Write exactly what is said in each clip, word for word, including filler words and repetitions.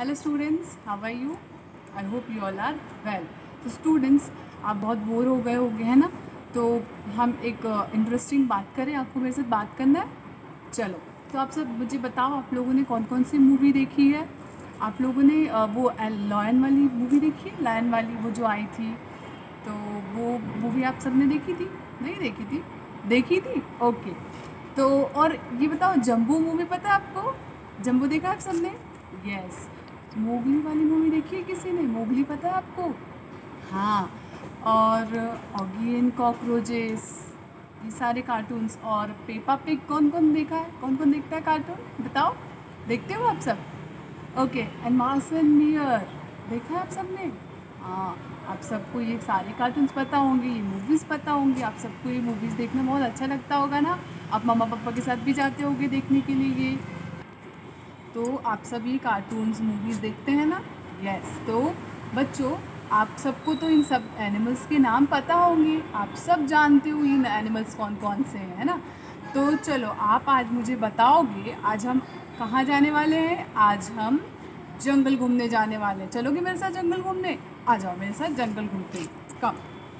Hello students, how are you? I hope you all are well. तो students, आप बहुत bore हो गए होंगे, है ना? तो हम एक इंटरेस्टिंग uh, बात करें। आपको मेरे साथ बात करना है? चलो, तो आप सब मुझे बताओ, आप लोगों ने कौन कौन सी मूवी देखी है? आप लोगों ने uh, वो लायन वाली मूवी देखी है? लायन वाली वो जो आई थी, तो वो मूवी आप सब ने देखी थी? नहीं देखी थी? देखी थी, ओके। तो और ये बताओ, जंबू मूवी पता है आपको? जंबू देखा आप सब ने? यस। मोगली वाली मूवी देखी है किसी ने? मोगली पता है आपको? हाँ। और ऑगी एंड कॉकरोचेस, ये सारे कार्टून्स। और पेपा पिग कौन कौन देखा है? कौन कौन देखता है कार्टून? बताओ, देखते हो आप सब? ओके। एंड मार्स एंड मियर देखा है आप सब ने? हाँ। आप सबको ये सारे कार्टून्स पता होंगे, ये मूवीज़ पता होंगी। आप सबको ये मूवीज़ देखना बहुत अच्छा लगता होगा ना? आप मम्मा पापा के साथ भी जाते होंगे देखने के लिए ये। तो आप सब ये कार्टून्स मूवीज़ देखते हैं ना? यस। तो बच्चों, आप सबको तो इन सब एनिमल्स के नाम पता होंगे, आप सब जानते हो इन एनिमल्स कौन कौन से हैं, है ना? तो चलो, आप आज मुझे बताओगे आज हम कहाँ जाने वाले हैं? आज हम जंगल घूमने जाने वाले हैं। चलोगे मेरे साथ जंगल घूमने? आ जाओ मेरे साथ जंगल घूमते, कम।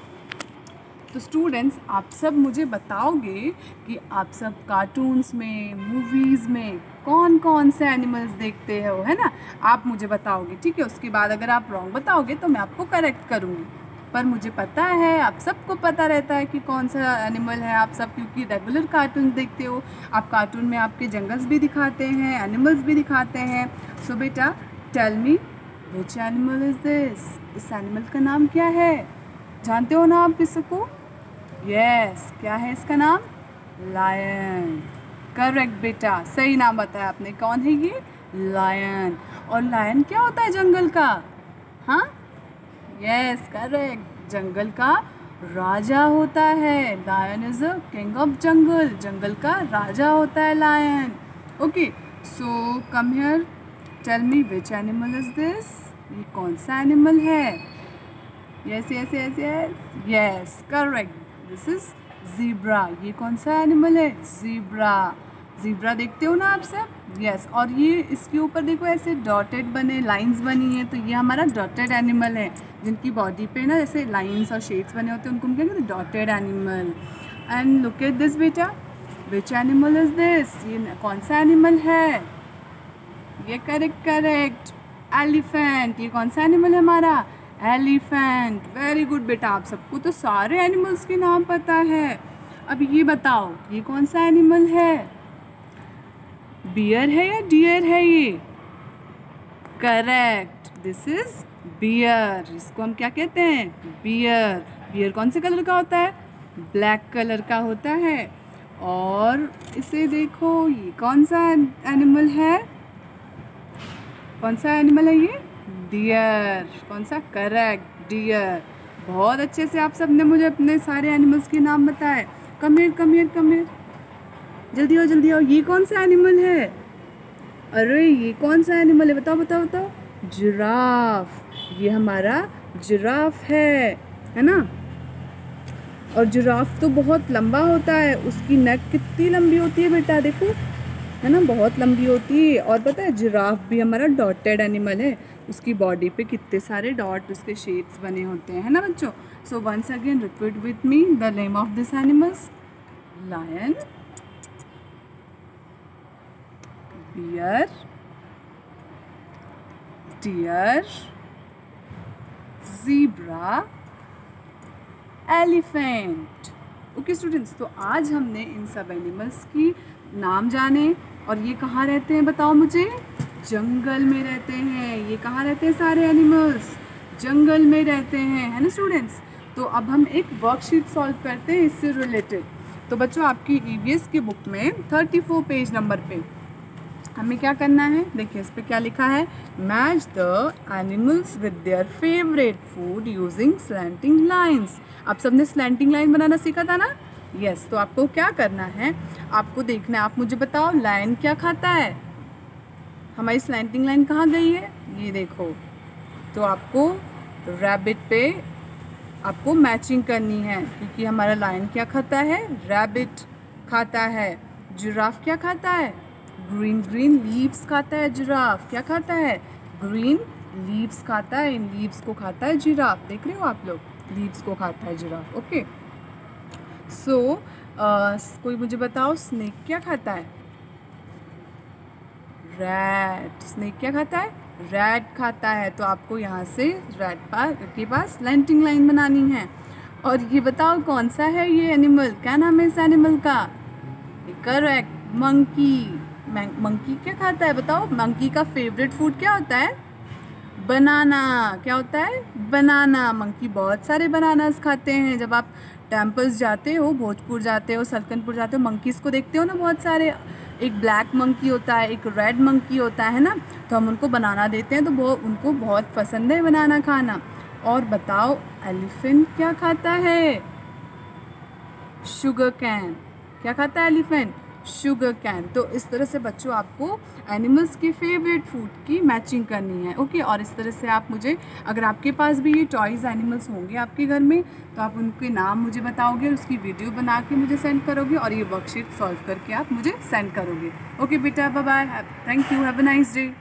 तो स्टूडेंट्स, आप सब मुझे बताओगे कि आप सब कार्टून्स में, मूवीज़ में कौन कौन से एनिमल्स देखते हो, है ना? आप मुझे बताओगे, ठीक है? उसके बाद अगर आप रॉन्ग बताओगे तो मैं आपको करेक्ट करूँगी। पर मुझे पता है, आप सबको पता रहता है कि कौन सा एनिमल है। आप सब क्योंकि रेगुलर कार्टून देखते हो, आप कार्टून में आपके जंगल्स भी दिखाते हैं, एनिमल्स भी दिखाते हैं। सो बेटा, tell me which animal is this? इस एनिमल का नाम क्या है? जानते हो ना आप इसको? यस yes, क्या है इसका नाम? लायन। करेक्ट बेटा, सही नाम बताया आपने। कौन है ये? लायन। और लायन क्या होता है जंगल का? हाँ, यस करेक्ट, जंगल का राजा होता है। Lion is a king of jungle, जंगल का राजा होता है lion. Okay, so come here, tell me which animal is this? ये कौन सा एनिमल है? Yes yes yes yes yes correct, this is zebra. ये कौन सा एनिमल है? ज़ीब्रा। ज़ीब्रा देखते हो ना आप सब? यस। और ये इसके ऊपर देखो, ऐसे डॉटेड बने, लाइंस बनी है, तो ये हमारा डॉटेड एनिमल है। जिनकी बॉडी पे ना ऐसे लाइंस और शेड्स बने होते हैं, उनको हम क्या कहते हैं? Dotted animal. And look at this बेटा, विच एनिमल इज दिस? ये कौन सा एनिमल है? ये करेक्ट करेक्ट, एलिफेंट। ये कौन सा एनिमल है हमारा? एलिफेंट। वेरी गुड बेटा, आप सबको तो सारे एनिमल्स के नाम पता है। अब ये बताओ, ये कौन सा एनिमल है? बियर है या डियर है ये? Correct, this is bear. इसको हम क्या कहते हैं? बियर। बियर कौन से कलर का होता है? ब्लैक कलर का होता है। और इसे देखो, ये कौन सा एनिमल है? कौन सा एनिमल है ये? डियर। कौन सा? Correct, deer. बहुत अच्छे से आप सब ने मुझे अपने सारे एनिमल्स के नाम बताए। Come here come here come here, जल्दी आओ जल्दी आओ। ये कौन सा एनिमल है? अरे ये कौन सा एनिमल है? बताओ बताओ बताओ। जिराफ। ये हमारा जिराफ है, है ना? और जिराफ तो बहुत लंबा होता है। उसकी नेक कितनी लंबी होती है बेटा, देखो, है ना? बहुत लंबी होती है। और पता है, जिराफ भी हमारा डॉटेड एनिमल है। उसकी बॉडी पे कितने सारे डॉट, उसके शेड्स बने होते हैं, है ना बच्चों? So once again repeat with me the name of this animals: lion, bear, deer, zebra, elephant. Okay students, तो आज हमने इन सब एनिमल्स की नाम जाने। और ये कहाँ रहते हैं बताओ मुझे? जंगल में रहते हैं। ये कहाँ रहते हैं सारे एनिमल्स? जंगल में रहते हैं, है ना स्टूडेंट्स? तो अब हम एक वर्कशीट सॉल्व करते हैं इससे रिलेटेड। तो बच्चों, आपकी ईवीएस की बुक में चौंतीस पेज नंबर पे हमें क्या करना है? देखिए, इस पे क्या लिखा है? Match the animals with their favourite food using slanting lines. आप सबने स्लैंटिंग लाइन बनाना सीखा था ना? यस yes, तो आपको क्या करना है? आपको देखना है। आप मुझे बताओ, लायन क्या खाता है? हमारी स्लैंटिंग लाइन कहाँ गई है? ये देखो। तो आपको रैबिट पे आपको मैचिंग करनी है, क्योंकि हमारा लायन क्या खाता है? रैबिट खाता है। जिराफ क्या खाता है? ग्रीन ग्रीन लीव्स खाता है जिराफ। क्या खाता है? ग्रीन लीव्स खाता है, इन लीव्स को खाता है जिराफ। देख रहे हो आप लोग, लीव्स को खाता है जिराफ। ओके, सो कोई मुझे बताओ स्नेक क्या खाता है? रैट। स्नेक क्या खाता है? रैट खाता है। तो आपको यहाँ से रैट पास के पास स्लैंटिंग लाइन बनानी है। और ये बताओ कौन सा है ये एनिमल, क्या नाम है इस एनिमल का? Correct, monkey. मंकी क्या खाता है बताओ? मंकी का फेवरेट फूड क्या होता है? बनाना। क्या होता है? बनाना। मंकी बहुत सारे बनानास खाते हैं। जब आप टेम्पल्स जाते हो, भोजपुर जाते हो, सलकनपुर जाते हो, मंकीज़ को देखते हो ना बहुत सारे। एक ब्लैक मंकी होता है, एक रेड मंकी होता है ना, तो हम उनको बनाना देते हैं, तो वो उनको बहुत पसंद है बनाना खाना। और बताओ एलिफेंट क्या खाता है? Sugar cane. क्या खाता है एलिफेंट? Sugar cane. तो इस तरह से बच्चों आपको एनिमल्स के फेवरेट फूड की मैचिंग करनी है। ओके, और इस तरह से आप मुझे, अगर आपके पास भी ये टॉयज़ एनिमल्स होंगे आपके घर में, तो आप उनके नाम मुझे बताओगे और उसकी वीडियो बना के मुझे सेंड करोगे और ये वर्कशीट सॉल्व करके आप मुझे सेंड करोगे। ओके बेटा, bye bye, thank you, have a nice day.